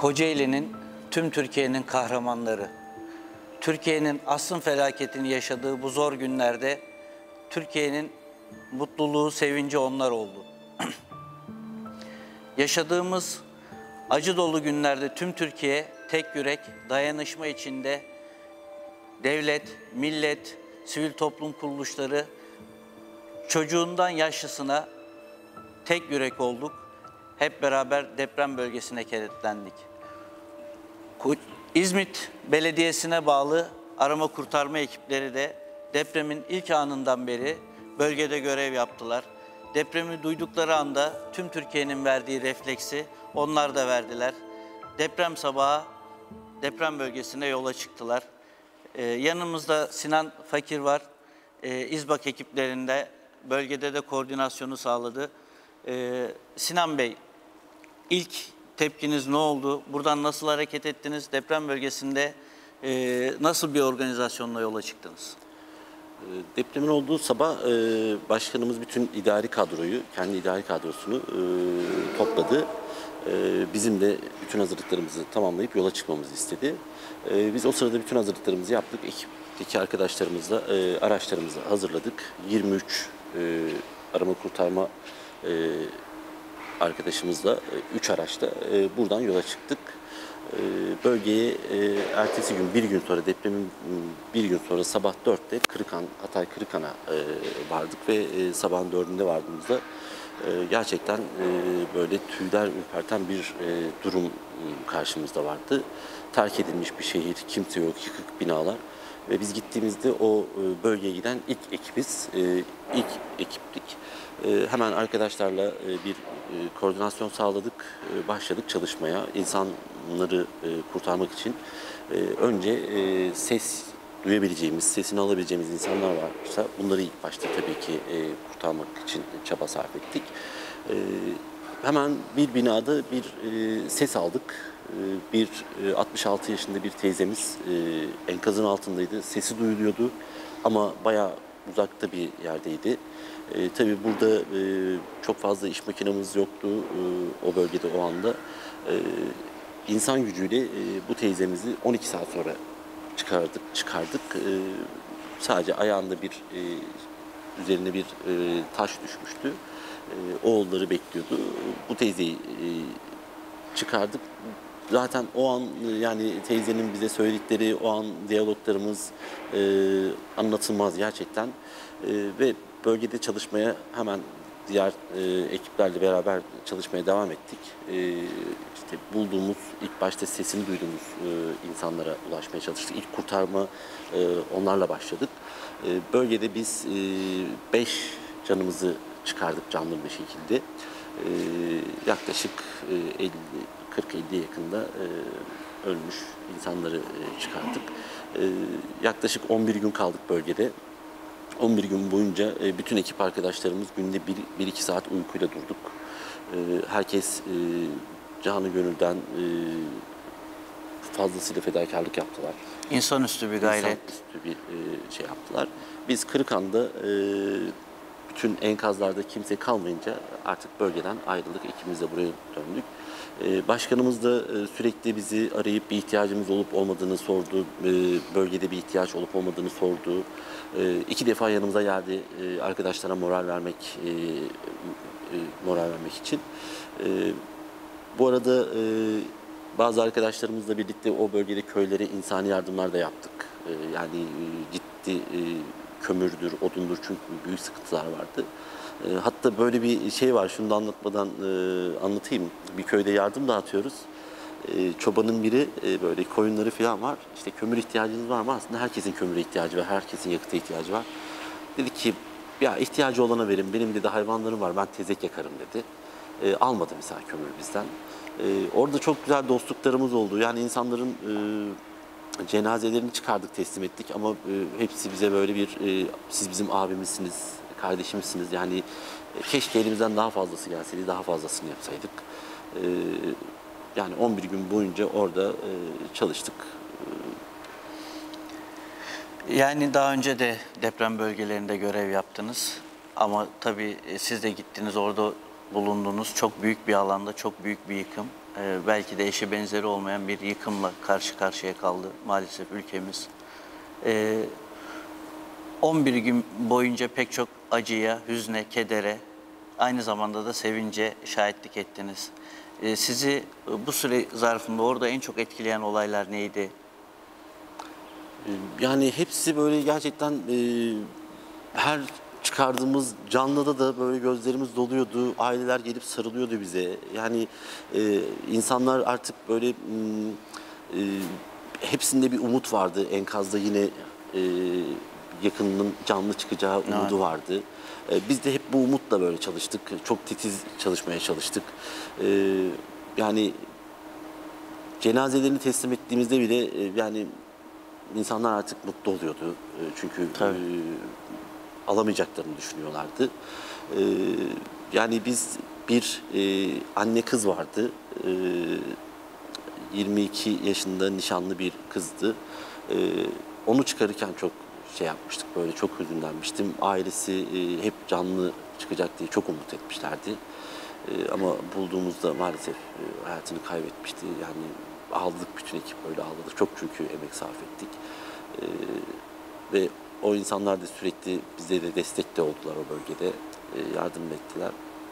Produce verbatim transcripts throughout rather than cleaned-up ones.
Kocaeli'nin, tüm Türkiye'nin kahramanları. Türkiye'nin asrın felaketini yaşadığı bu zor günlerde Türkiye'nin mutluluğu, sevinci onlar oldu. Yaşadığımız acı dolu günlerde tüm Türkiye tek yürek, dayanışma içinde devlet, millet, sivil toplum kuruluşları, çocuğundan yaşlısına tek yürek olduk. Hep beraber deprem bölgesine kenetlendik. İzmit Belediyesi'ne bağlı arama kurtarma ekipleri de depremin ilk anından beri bölgede görev yaptılar. Depremi duydukları anda tüm Türkiye'nin verdiği refleksi onlar da verdiler. Deprem sabahı deprem bölgesine yola çıktılar. Ee, yanımızda Sinan Fakir var. Ee, İzbak ekiplerinde bölgede de koordinasyonu sağladı. Ee, Sinan Bey, ilk tepkiniz ne oldu? Buradan nasıl hareket ettiniz? Deprem bölgesinde e, nasıl bir organizasyonla yola çıktınız? Depremin olduğu sabah e, başkanımız bütün idari kadroyu, kendi idari kadrosunu e, topladı. E, bizim de bütün hazırlıklarımızı tamamlayıp yola çıkmamızı istedi. E, biz o sırada bütün hazırlıklarımızı yaptık. Ekipteki arkadaşlarımızla e, araçlarımızı hazırladık. yirmi üç e, arama kurtarma e, arkadaşımızla üç araçta e, buradan yola çıktık. E, bölgeye e, ertesi gün, bir gün sonra, depremin bir gün sonra sabah dörtte Kırıkhan, Hatay Kırıkhan'a e, vardık ve e, sabahın dördünde vardığımızda e, gerçekten e, böyle tüyler ürperten bir e, durum karşımızda vardı. Terk edilmiş bir şehir, kimse yok, yıkık binalar. Ve biz gittiğimizde o bölgeye giden ilk ekibiz, ilk ekiptik. Hemen arkadaşlarla bir koordinasyon sağladık, başladık çalışmaya. İnsanları kurtarmak için önce ses duyabileceğimiz, sesini alabileceğimiz insanlar varsa bunları ilk başta tabii ki kurtarmak için çaba sarf ettik. Hemen bir binada bir ses aldık. Bir altmış altı yaşında bir teyzemiz enkazın altındaydı. Sesi duyuluyordu ama bayağı uzakta bir yerdeydi. E, tabii burada e, çok fazla iş makinemiz yoktu e, o bölgede o anda. E, insan gücüyle e, bu teyzemizi on iki saat sonra çıkardık. çıkardık. E, sadece ayağında bir e, üzerine bir e, taş düşmüştü. E, oğulları bekliyordu. Bu teyzeyi e, çıkardık. Zaten o an yani teyzenin bize söyledikleri o an diyaloglarımız e, anlatılmaz gerçekten. E, ve bölgede çalışmaya hemen diğer e, ekiplerle beraber çalışmaya devam ettik. E, işte bulduğumuz, ilk başta sesini duyduğumuz e, insanlara ulaşmaya çalıştık. İlk kurtarma e, onlarla başladık. E, bölgede biz beş e, canımızı çıkardık canlı bir şekilde. E, yaklaşık e, elli kırk elliye yakında e, ölmüş insanları e, çıkardık. E, yaklaşık on bir gün kaldık bölgede. on bir gün boyunca e, bütün ekip arkadaşlarımız günde bir iki saat uykuyla durduk. E, herkes e, canı gönülden e, fazlasıyla fedakarlık yaptılar. İnsanüstü bir gayret. İnsanüstü bir e, şey yaptılar. Biz Kırıkhan'da e, bütün enkazlarda kimse kalmayınca artık bölgeden ayrıldık. İkimiz de buraya döndük. Başkanımız da sürekli bizi arayıp bir ihtiyacımız olup olmadığını sordu. Bölgede bir ihtiyaç olup olmadığını sordu. İki defa yanımıza geldi arkadaşlara moral vermek moral vermek için. Bu arada bazı arkadaşlarımızla birlikte o bölgede köylere insani yardımlar da yaptık. Yani ciddi kömürdür, odundur çünkü büyük sıkıntılar vardı. Hatta böyle bir şey var, şunu da anlatmadan anlatayım. Bir köyde yardım dağıtıyoruz. Çobanın biri böyle koyunları falan var. İşte kömür ihtiyacınız var mı? Aslında herkesin kömüre ihtiyacı var, herkesin yakıta ihtiyacı var. Dedi ki ya ihtiyacı olana verin, benim dedi hayvanlarım var, ben tezek yakarım dedi. Almadı mesela kömür bizden. Orada çok güzel dostluklarımız oldu. Yani insanların cenazelerini çıkardık, teslim ettik ama e, hepsi bize böyle bir e, siz bizim abimizsiniz, kardeşimizsiniz. Yani e, keşke elimizden daha fazlası gelseydi, daha fazlasını yapsaydık. E, yani on bir gün boyunca orada e, çalıştık. Yani daha önce de deprem bölgelerinde görev yaptınız ama tabii siz de gittiniz, orada bulundunuz. Çok büyük bir alanda, çok büyük bir yıkım. Ee, belki de eşi benzeri olmayan bir yıkımla karşı karşıya kaldı maalesef ülkemiz. Ee, on bir gün boyunca pek çok acıya, hüzne, kedere, aynı zamanda da sevince şahitlik ettiniz. Ee, sizi bu süre zarfında orada en çok etkileyen olaylar neydi? Yani hepsi böyle gerçekten e, her çıkardığımız canlıda da böyle gözlerimiz doluyordu. Aileler gelip sarılıyordu bize. Yani e, insanlar artık böyle m, e, hepsinde bir umut vardı. Enkazda yine e, yakınının canlı çıkacağı umudu Evet. vardı. E, biz de hep bu umutla böyle çalıştık. Çok titiz çalışmaya çalıştık. E, yani cenazelerini teslim ettiğimizde bile e, yani İnsanlar artık mutlu oluyordu. E, Çünkü e, alamayacaklarını düşünüyorlardı. E, yani biz bir e, anne kız vardı. E, yirmi iki yaşında nişanlı bir kızdı. E, onu çıkarırken çok şey yapmıştık, böyle çok hüzünlenmiştim. Ailesi e, hep canlı çıkacak diye çok umut etmişlerdi. E, ama bulduğumuzda maalesef e, hayatını kaybetmişti. Yani ağladık, bütün ekip öyle ağladık. Çok çünkü emek sarf ettik. Ee, ve o insanlar da sürekli bize de destek de oldular o bölgede. Ee, yardım ettiler.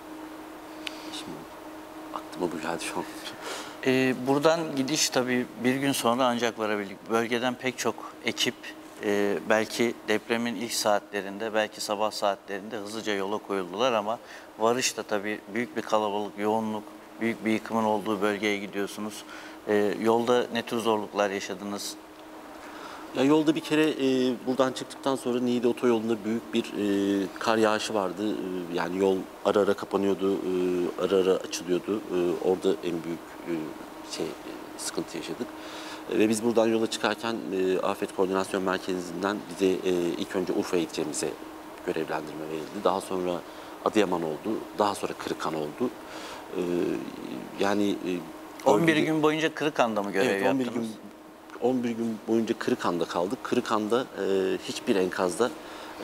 Şimdi aklıma bu geldi şu an. Ee, buradan gidiş tabii bir gün sonra ancak varabildik. Bölgeden pek çok ekip e, belki depremin ilk saatlerinde, belki sabah saatlerinde hızlıca yola koyuldular ama varışta tabii büyük bir kalabalık, yoğunluk, büyük bir yıkımın olduğu bölgeye gidiyorsunuz. Ee, yolda ne tür zorluklar yaşadınız? Ya yolda bir kere e, buradan çıktıktan sonra Niğde otoyolunda büyük bir e, kar yağışı vardı. E, yani yol ara ara kapanıyordu, e, ara ara açılıyordu. E, orada en büyük e, şey e, sıkıntı yaşadık. E, ve biz buradan yola çıkarken e, Afet Koordinasyon Merkezi'nden bize e, ilk önce Urfa'ya gideceğimize görevlendirme verildi. Daha sonra Adıyaman oldu, daha sonra Kırıkhan oldu. E, yani e, on bir bölgede- gün boyunca Kırıkhan'da mı görev Evet, on bir yaptınız? gün on bir gün boyunca Kırıkhan'da kaldık. Kırıkhan'da e, hiçbir enkazda e,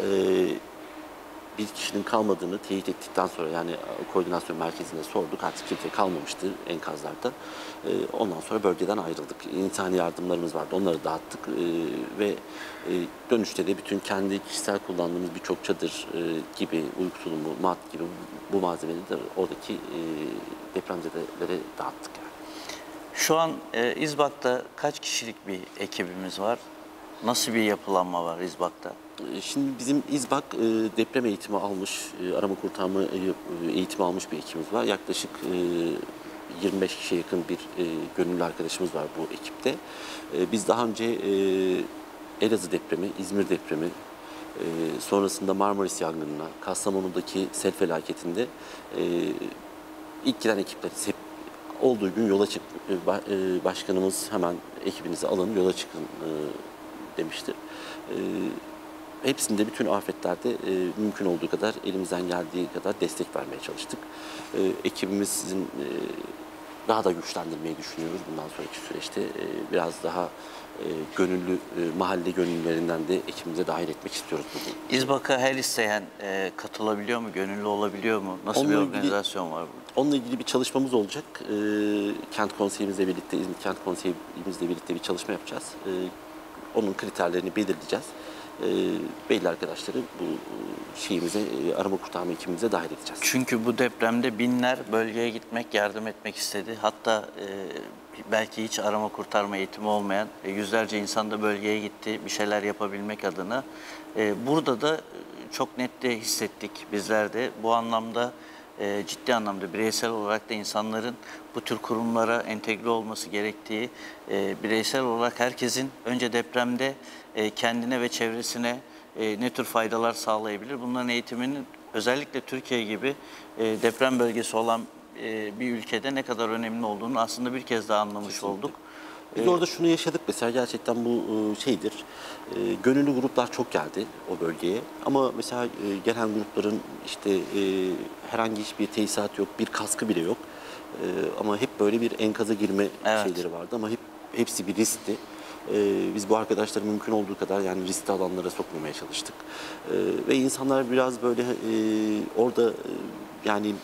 bir kişinin kalmadığını teyit ettikten sonra, yani koordinasyon merkezinde sorduk. Artık kimse kalmamıştı enkazlarda. E, ondan sonra bölgeden ayrıldık. İnsani yardımlarımız vardı. Onları dağıttık. E, ve e, dönüşte de bütün kendi kişisel kullandığımız birçok çadır e, gibi, uyku tulumu, mat gibi bu malzemeleri de oradaki e, depremzedelere dağıttık yani. Şu an e, İzbak'ta kaç kişilik bir ekibimiz var? Nasıl bir yapılanma var İzbak'ta? Şimdi bizim İzbak e, deprem eğitimi almış, e, arama kurtarma e, eğitimi almış bir ekibimiz var. Yaklaşık e, yirmi beş kişiye yakın bir e, gönüllü arkadaşımız var bu ekipte. E, biz daha önce e, Elazığ depremi, İzmir depremi, e, sonrasında Marmaris yangınına, Kastamonu'daki sel felaketinde e, ilk giden ekipleriz. Hep olduğu gün yola çık. e, ba- e, Başkanımız hemen ekibinizi alın, yola çıkın e, demiştir. E, Hepsinde, bütün afetlerde e, mümkün olduğu kadar, elimizden geldiği kadar destek vermeye çalıştık. E, ekibimizin e, daha da güçlendirmeyi düşünüyoruz bundan sonraki süreçte. E, biraz daha e, gönüllü, e, mahalle gönüllülerinden de ekibimize dahil etmek istiyoruz bugün. İzbak'a her isteyen e, katılabiliyor mu, gönüllü olabiliyor mu? Nasıl bir Onunla ilgili- organizasyon var burada? Onunla ilgili bir çalışmamız olacak. E, kent konseyimizle birlikte, İzmir Kent Konseyimizle birlikte bir çalışma yapacağız. E, onun kriterlerini belirleyeceğiz. E, belli arkadaşları bu şeyimize, e, arama kurtarma ekibimize dahil edeceğiz. Çünkü bu depremde binler bölgeye gitmek, yardım etmek istedi. Hatta e, belki hiç arama kurtarma eğitimi olmayan e, yüzlerce insan da bölgeye gitti bir şeyler yapabilmek adına. E, burada da çok net de hissettik bizler de. Bu anlamda e, ciddi anlamda bireysel olarak da insanların bu tür kurumlara entegre olması gerektiği, e, bireysel olarak herkesin önce depremde e, kendine ve çevresine e, ne tür faydalar sağlayabilir? Bunların eğitiminin özellikle Türkiye gibi e, deprem bölgesi olan e, bir ülkede ne kadar önemli olduğunu aslında bir kez daha anlamış Kesinlikle. olduk. Biz orada şunu yaşadık mesela, gerçekten bu e, şeydir. E, Gönüllü gruplar çok geldi o bölgeye. Ama mesela e, gelen grupların işte e, herhangi hiçbir tesisat yok, bir kaskı bile yok. E, ama hep böyle bir enkaza girme Evet. şeyleri vardı ama hep hepsi bir riskti. E, biz bu arkadaşları mümkün olduğu kadar yani riskli alanlara sokmamaya çalıştık. E, ve insanlar biraz böyle e, orada e, yani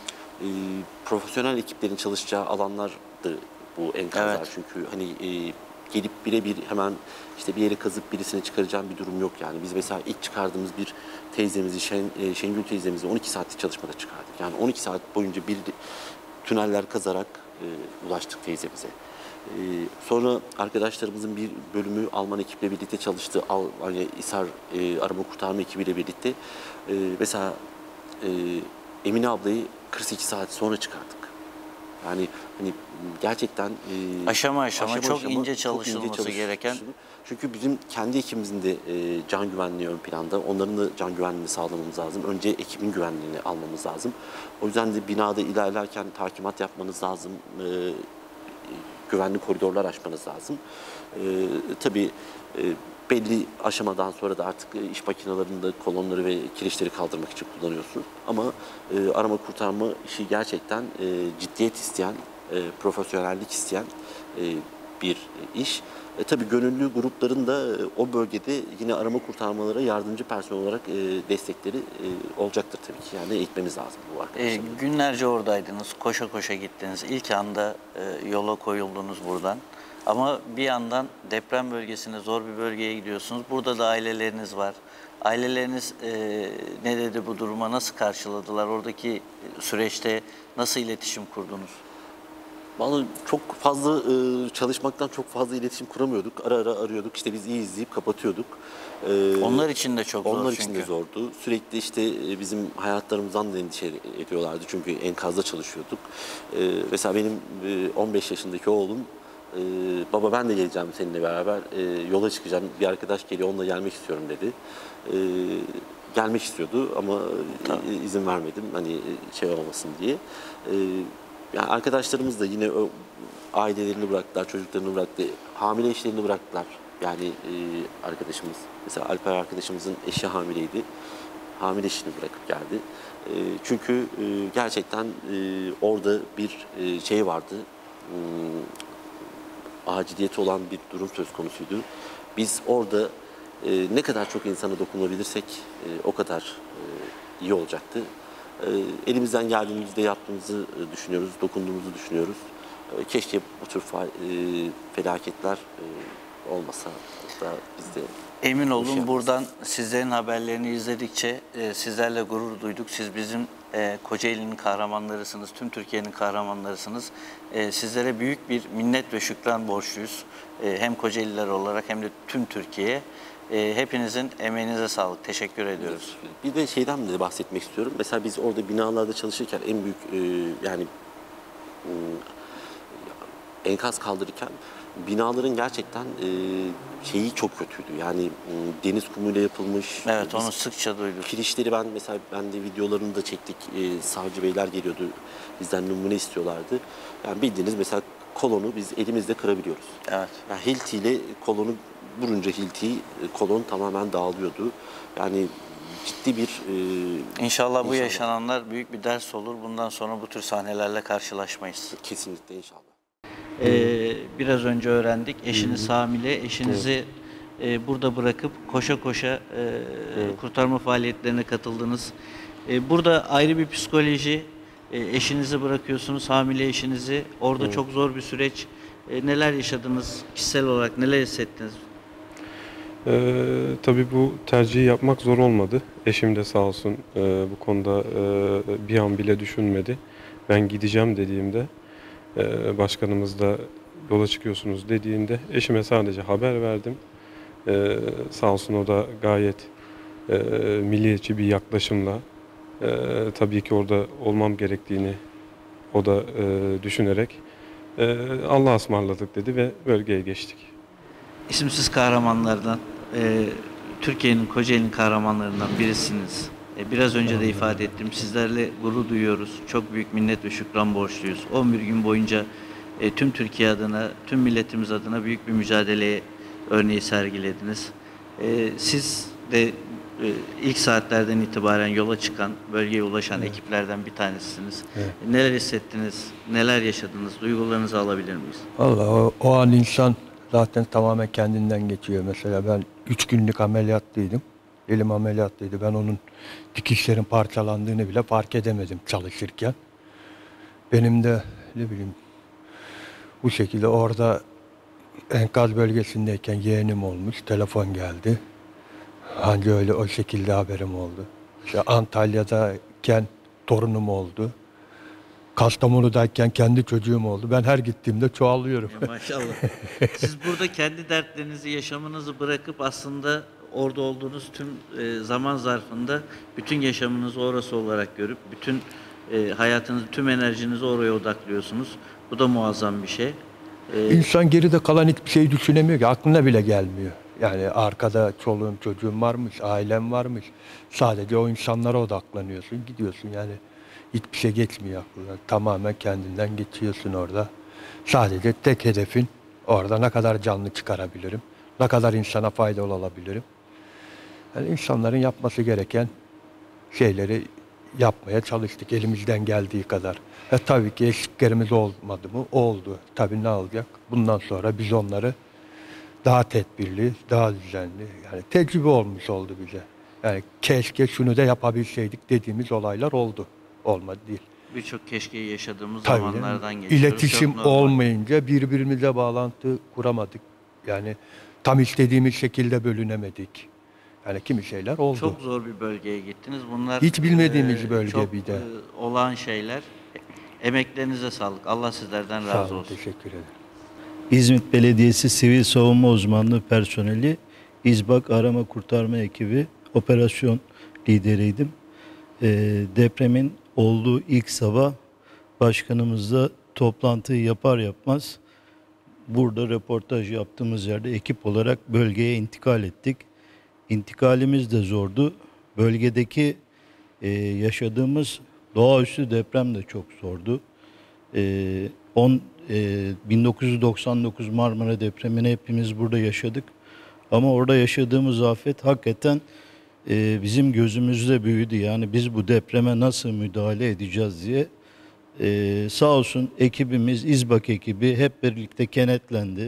e, profesyonel ekiplerin çalışacağı alanlardı bu enkazlar. Evet. Çünkü hani e, gelip birebir hemen işte bir yere kazıp birisini çıkaracağım bir durum yok yani. Biz mesela ilk çıkardığımız bir teyzemizi, Şen, e, Şengül teyzemizi on iki saatlik çalışmada çıkardık. Yani on iki saat boyunca bir tüneller kazarak e, ulaştık teyzemize. E, sonra arkadaşlarımızın bir bölümü Alman ekiple birlikte çalıştı. Almanya İSAR e, arama kurtarma ekibiyle birlikte. E, mesela e, Emine ablayı kırk sekiz saat sonra çıkardık. Yani hani gerçekten e, Aşama aşama çok ince çalışılması çalışılmış. gereken. Çünkü bizim kendi ekibimizin de e, can güvenliği ön planda. Onların da can güvenliğini sağlamamız lazım. Önce ekibin güvenliğini almamız lazım. O yüzden de binada ilerlerken takimat yapmanız lazım. E, güvenli koridorlar açmanız lazım. E, tabii e, belli aşamadan sonra da artık e, iş makinelerinde kolonları ve kirişleri kaldırmak için kullanıyorsun. Ama e, arama kurtarma işi gerçekten e, ciddiyet isteyen, e, profesyonellik isteyen e, bir iş. E, tabii gönüllü grupların da e, o bölgede yine arama kurtarmalara yardımcı personel olarak e, destekleri e, olacaktır tabii ki. Yani eğitmemiz lazım bu E, arkadaşları. günlerce oradaydınız, koşa koşa gittiniz. İlk anda e, yola koyuldunuz buradan. Ama bir yandan deprem bölgesine, zor bir bölgeye gidiyorsunuz. Burada da aileleriniz var. Aileleriniz e, ne dedi bu duruma, nasıl karşıladılar? Oradaki süreçte nasıl iletişim kurdunuz? Vallahi çok fazla e, çalışmaktan çok fazla iletişim kuramıyorduk. Ara ara arıyorduk. İşte biz iyiyiz deyip kapatıyorduk. E, Onlar için de çok zor Onlar çünkü. için de zordu. Sürekli işte e, bizim hayatlarımızdan da endişe ediyorlardı. Çünkü enkazda çalışıyorduk. E, mesela benim e, on beş yaşındaki oğlum e, baba ben de geleceğim seninle beraber. E, yola çıkacağım. Bir arkadaş geliyor onunla gelmek istiyorum dedi. E, gelmek istiyordu ama e, izin vermedim. Hani şey olmasın diye. E, Yani arkadaşlarımız da yine o ailelerini bıraktılar, çocuklarını bıraktı, hamile eşlerini bıraktılar. Yani e, arkadaşımız, mesela Alper arkadaşımızın eşi hamileydi. Hamile eşini bırakıp geldi. E, çünkü e, gerçekten e, orada bir e, şey vardı, e, aciliyeti olan bir durum söz konusuydu. Biz orada e, ne kadar çok insana dokunabilirsek e, o kadar e, iyi olacaktı. E, elimizden geldiğimizde yaptığımızı e, düşünüyoruz, dokunduğumuzu düşünüyoruz. E, keşke bu tür fa- e, felaketler e, olmasa da biz de Emin bu işi olun yapmasak. buradan sizlerin haberlerini izledikçe e, sizlerle gurur duyduk. Siz bizim e, Kocaeli'nin kahramanlarısınız, tüm Türkiye'nin kahramanlarısınız. E, sizlere büyük bir minnet ve şükran borçluyuz. E, hem Kocaeliler olarak hem de tüm Türkiye'ye. E, hepinizin emeğinize sağlık. Teşekkür ediyoruz. Bir de şeyden de bahsetmek istiyorum. Mesela biz orada binalarda çalışırken en büyük e, yani e, enkaz kaldırırken binaların gerçekten e, şeyi çok kötüydü. Yani e, deniz kumuyla yapılmış. Evet, Biz onu sıkça duyduk. kirişleri ben mesela ben de videolarını da çektik. E, savcı beyler geliyordu. Bizden numune istiyorlardı. Yani bildiğiniz mesela kolonu biz elimizle kırabiliyoruz. Evet. Yani hiltiyle kolonu vurunca hiltiyi kolon tamamen dağılıyordu. Yani ciddi bir e, İnşallah bu İnşallah. yaşananlar büyük bir ders olur. Bundan sonra bu tür sahnelerle karşılaşmayız. kesinlikle inşallah. Ee, biraz önce öğrendik. Eşiniz hamile. Eşinizi e, burada bırakıp koşa koşa e, kurtarma faaliyetlerine katıldınız. E, burada ayrı bir psikoloji. E, eşinizi bırakıyorsunuz, hamile eşinizi. Orada çok zor bir süreç. E, neler yaşadınız? Kişisel olarak neler hissettiniz? Ee, tabii bu tercihi yapmak zor olmadı. Eşim de sağ olsun e, bu konuda e, bir an bile düşünmedi. Ben gideceğim dediğimde, e, başkanımız da yola çıkıyorsunuz dediğinde eşime sadece haber verdim. E, sağ olsun o da gayet e, milliyetçi bir yaklaşımla e, tabii ki orada olmam gerektiğini o da e, düşünerek e, Allah'a ısmarladık dedi ve bölgeye geçtik. İsimsiz kahramanlardan, e, Türkiye'nin, Kocaeli'nin kahramanlarından birisiniz. E, biraz önce de ifade ettim. Sizlerle gurur duyuyoruz. Çok büyük minnet ve şükran borçluyuz. on bir gün boyunca e, tüm Türkiye adına, tüm milletimiz adına büyük bir mücadeleye örneği sergilediniz. E, siz de e, ilk saatlerden itibaren yola çıkan, bölgeye ulaşan ekiplerden bir tanesisiniz. Evet. Neler hissettiniz, neler yaşadınız, duygularınızı alabilir miyiz? Vallahi o, o an insan zaten tamamen kendinden geçiyor. Mesela ben üç günlük ameliyatlıydım. Elim ameliyatlıydı. Ben onun dikişlerin parçalandığını bile fark edemedim çalışırken. Benim de ne bileyim bu şekilde orada enkaz bölgesindeyken yeğenim olmuş. Telefon geldi. Hangi öyle o şekilde haberim oldu. İşte Antalya'dayken torunum oldu. Kastamonu'dayken kendi çocuğum oldu. Ben her gittiğimde çoğalıyorum. Ya maşallah. Siz burada kendi dertlerinizi, yaşamınızı bırakıp aslında orada olduğunuz tüm e, zaman zarfında bütün yaşamınızı orası olarak görüp bütün e, hayatınızı, tüm enerjinizi oraya odaklıyorsunuz. Bu da muazzam bir şey. E, İnsan geride kalan hiçbir şey düşünemiyor ki. Aklına bile gelmiyor. Yani arkada çoluğum çocuğum varmış, ailem varmış. Sadece o insanlara odaklanıyorsun, gidiyorsun yani. Hiçbir şey geçmiyor aklına. Tamamen kendinden geçiyorsun orada. Sadece tek hedefin orada ne kadar canlı çıkarabilirim, ne kadar insana faydalı olabilirim. Yani insanların yapması gereken şeyleri yapmaya çalıştık elimizden geldiği kadar. E tabii ki eksiklerimiz olmadı mı? Oldu. Tabii ne olacak? Bundan sonra biz onları daha tedbirli, daha düzenli, yani tecrübe olmuş oldu bize. Yani keşke şunu da yapabilseydik dediğimiz olaylar oldu. Olmadı değil. Birçok keşkeyi yaşadığımız Tabii zamanlardan canım. geçiyoruz. İletişim Çok normal. olmayınca birbirimize bağlantı kuramadık. Yani tam istediğimiz şekilde bölünemedik. Yani kimi şeyler oldu. Çok zor bir bölgeye gittiniz. Bunlar Hiç bilmediğimiz e, bölge çok, bir de. e, olağan şeyler. Emeklerinize sağlık. Allah sizlerden Sağ razı olun, olsun. teşekkür ederim. İzmit Belediyesi Sivil Savunma Uzmanlığı personeli, İzbak Arama Kurtarma Ekibi operasyon lideriydim. Ee, depremin olduğu ilk sabah başkanımızla toplantıyı yapar yapmaz burada röportaj yaptığımız yerde ekip olarak bölgeye intikal ettik. İntikalimiz de zordu. Bölgedeki e, yaşadığımız doğaüstü deprem de çok zordu. E, on, e, bin dokuz yüz doksan dokuz Marmara depremini hepimiz burada yaşadık. Ama orada yaşadığımız afet hakikaten e, bizim gözümüzde büyüdü. Yani biz bu depreme nasıl müdahale edeceğiz diye. E, sağ olsun ekibimiz, İzbak ekibi hep birlikte kenetlendi.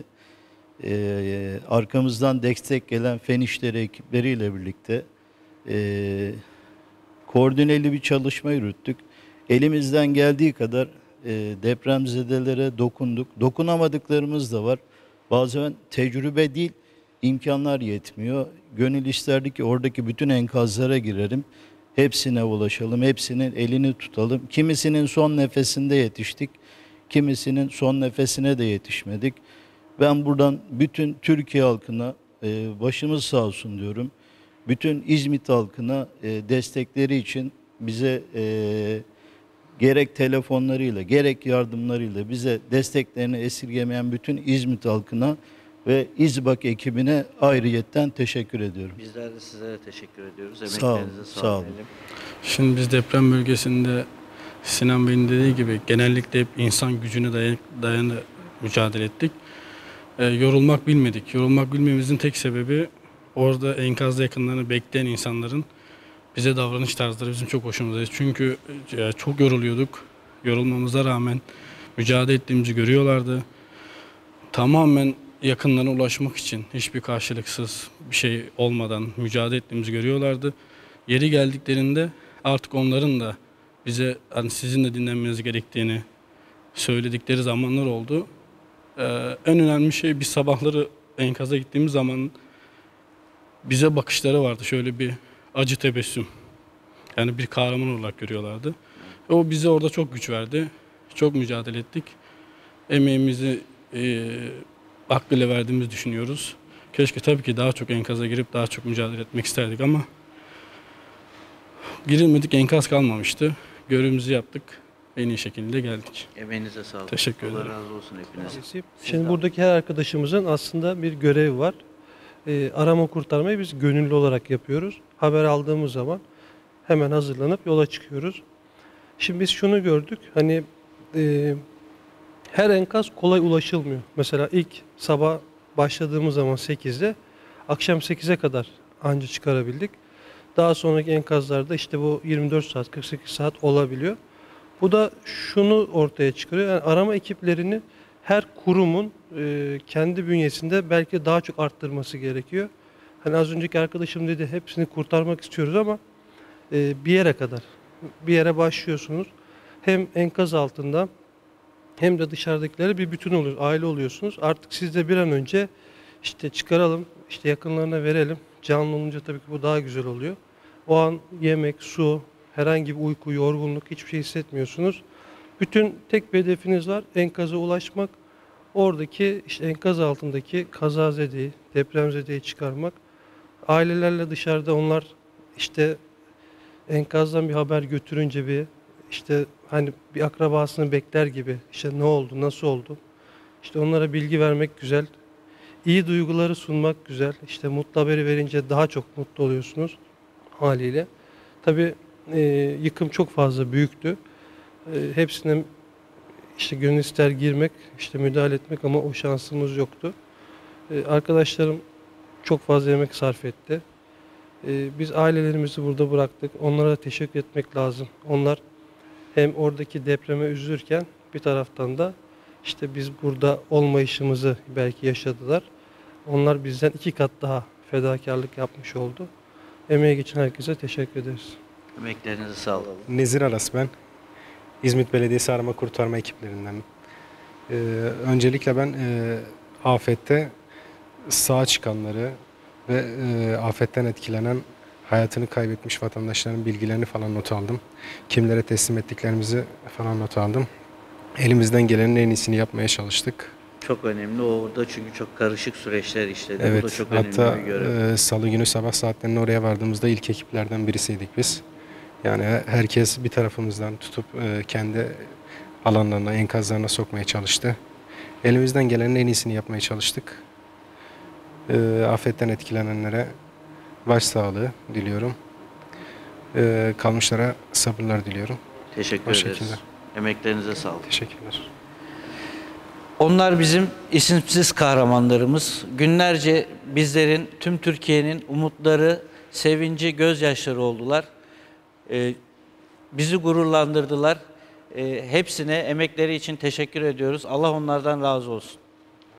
E, arkamızdan destek gelen Fen İşleri ekipleriyle birlikte e, koordineli bir çalışma yürüttük. Elimizden geldiği kadar e, depremzedelere dokunduk. Dokunamadıklarımız da var. Bazen tecrübe değil, imkanlar yetmiyor. Gönül isterdi ki oradaki bütün enkazlara girelim. Hepsine ulaşalım, hepsinin elini tutalım. Kimisinin son nefesinde yetiştik, kimisinin son nefesine de yetişmedik. Ben buradan bütün Türkiye halkına e, başımız sağ olsun diyorum. Bütün İzmit halkına e, destekleri için bize e, gerek telefonlarıyla, gerek yardımlarıyla bize desteklerini esirgemeyen bütün İzmit halkına ve İzbak ekibine ayrıyetten teşekkür ediyorum. Bizler de sizlere teşekkür ediyoruz. Sağ olun, Emeklerinize sağ sağlık. olun. Şimdi biz deprem bölgesinde Sinan Bey'in dediği gibi genellikle hep insan gücüne dayan, dayanı mücadele ettik. Ee, yorulmak bilmedik. Yorulmak bilmemizin tek sebebi orada enkazda yakınlarını bekleyen insanların bize davranış tarzları bizim çok hoşumuzdaydı. Çünkü e, çok yoruluyorduk. Yorulmamıza rağmen mücadele ettiğimizi görüyorlardı. Tamamen yakınlarına ulaşmak için hiçbir karşılıksız bir şey olmadan mücadele ettiğimizi görüyorlardı. Yeri geldiklerinde artık onların da bize hani sizin de dinlenmeniz gerektiğini söyledikleri zamanlar oldu. Ee, en önemli şey bir sabahları enkaza gittiğimiz zaman bize bakışları vardı. Şöyle bir acı tebessüm. Yani bir kahraman olarak görüyorlardı. O bize orada çok güç verdi. Çok mücadele ettik. Emeğimizi e, hakkıyla verdiğimizi düşünüyoruz. Keşke tabii ki daha çok enkaza girip daha çok mücadele etmek isterdik ama girilmedik, enkaz kalmamıştı. Görevimizi yaptık. En iyi şekilde geldik. Emeğinize sağlık. Teşekkür Allah ederim. razı olsun hepiniz. Şimdi buradaki her arkadaşımızın aslında bir görevi var. Ee, arama kurtarmayı biz gönüllü olarak yapıyoruz. Haber aldığımız zaman hemen hazırlanıp yola çıkıyoruz. Şimdi biz şunu gördük. Hani e, her enkaz kolay ulaşılmıyor. Mesela ilk sabah başladığımız zaman sekizde akşam sekize kadar anca çıkarabildik. Daha sonraki enkazlarda işte bu yirmi dört saat, kırk sekiz saat olabiliyor. Bu da şunu ortaya çıkarıyor. Yani arama ekiplerini her kurumun e, kendi bünyesinde belki daha çok arttırması gerekiyor. Hani az önceki arkadaşım dedi hepsini kurtarmak istiyoruz ama e, bir yere kadar. Bir yere başlıyorsunuz. hem enkaz altında hem de dışarıdakileri bir bütün oluyor, aile oluyorsunuz. Artık siz de bir an önce işte çıkaralım, işte yakınlarına verelim. Canlı olunca tabii ki bu daha güzel oluyor. O an yemek, su, herhangi bir uyku, yorgunluk hiçbir şey hissetmiyorsunuz. Bütün tek bir hedefiniz var, enkaza ulaşmak. Oradaki işte enkaz altındaki kazazedeyi, depremzedeyi çıkarmak. Ailelerle dışarıda onlar işte enkazdan bir haber götürünce bir işte hani bir akrabasını bekler gibi işte ne oldu, nasıl oldu? İşte onlara bilgi vermek güzel. İyi duyguları sunmak güzel. İşte mutlu haberi verince daha çok mutlu oluyorsunuz haliyle. Tabii e, yıkım çok fazla büyüktü. E, hepsine işte gönül ister girmek, işte müdahale etmek ama o şansımız yoktu. E, arkadaşlarım çok fazla emek sarf etti. E, biz ailelerimizi burada bıraktık. Onlara da teşekkür etmek lazım. Onlar hem oradaki depreme üzülürken bir taraftan da işte biz burada olmayışımızı belki yaşadılar. Onlar bizden iki kat daha fedakarlık yapmış oldu. Emeğe geçen herkese teşekkür ederiz. Emeklerinize sağlık. Nezir Aras ben. İzmit Belediyesi Arama Kurtarma ekiplerinden. Ee, öncelikle ben e, afette sağ çıkanları ve e, afetten etkilenen, hayatını kaybetmiş vatandaşların bilgilerini falan not aldım. Kimlere teslim ettiklerimizi falan not aldım. Elimizden gelenin en iyisini yapmaya çalıştık. Çok önemli. Orada çünkü çok karışık süreçler işledi. Evet, Bu da çok önemli hatta bir görev. e, salı günü sabah saatlerinde oraya vardığımızda ilk ekiplerden birisiydik biz. Yani herkes bir tarafımızdan tutup e, kendi alanlarına, enkazlarına sokmaya çalıştı. Elimizden gelenin en iyisini yapmaya çalıştık. E, afetten etkilenenlere başsağlığı diliyorum. E, kalmışlara sabırlar diliyorum. Teşekkür o ederiz. şekilde. Emeklerinize sağlık. Teşekkürler. Onlar bizim isimsiz kahramanlarımız. Günlerce bizlerin, tüm Türkiye'nin umutları, sevinci, gözyaşları oldular. Ee, bizi gururlandırdılar. Ee, hepsine emekleri için teşekkür ediyoruz. Allah onlardan razı olsun.